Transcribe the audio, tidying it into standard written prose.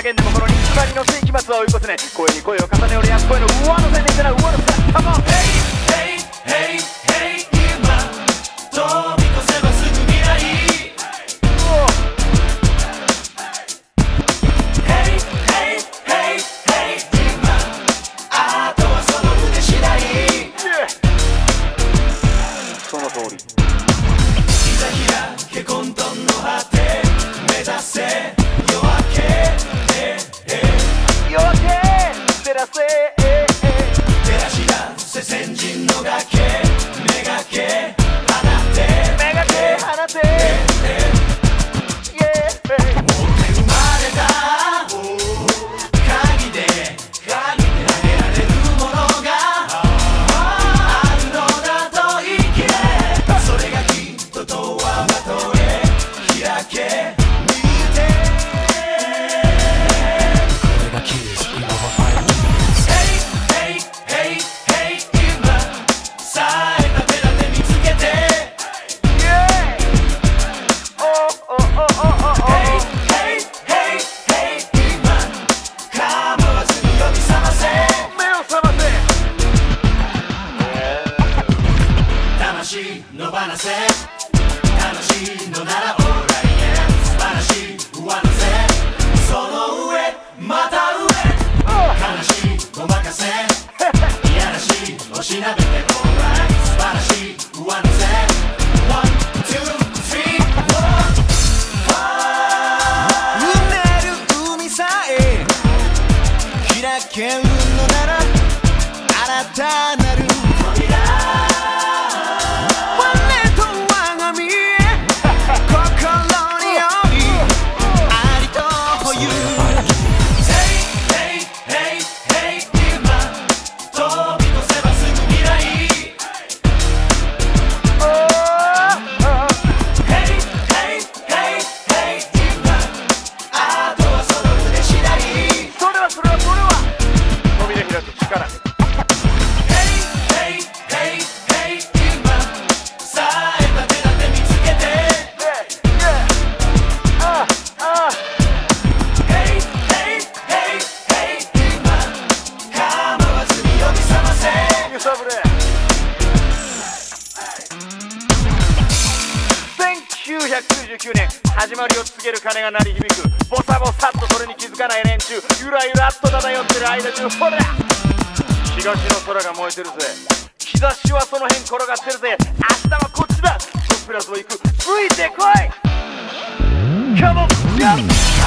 叫んでもこの煮詰まりの世紀末は追い越せねえ。声に声を重ね俺や声の上乗せでいたら上乗せ。カモン Hey Hey Hey Hey 今飛び越せばすぐ未来。Hey Hey Hey Hey 今あとはその腕次第。その通り。ひざ開け混沌の果て目指せ夜明け。夜明け照らせ照らし出せ先人の崖めがけ放てめがけ放て持って生まれた鍵で投げられるものがあるのだと言い切れ。それがきっととはまとえ開け見て。これがキース今はファイト。Hey Hey Hey Hey 今さえた手だて見つけて。Hey Hey Hey Hey 今構わずに呼び覚ませ目を覚ませ。魂のばなせ楽しいのならオーライへ素晴らしい上乗せその上また上悲しいごまかせいやらしいおしなべてオーライ素晴らしい上乗せ One, two, three, four うねる海さえ開けるのなら新たなる扉。1999年始まりを告げる鐘が鳴り響く。ボサボサっとそれに気づかない連中ゆらゆらっと漂ってる間中ほら東の空が燃えてるぜ。日差しはその辺転がってるぜ。明日はこっちだ。プラスを行くついてこい。カモンジャンプ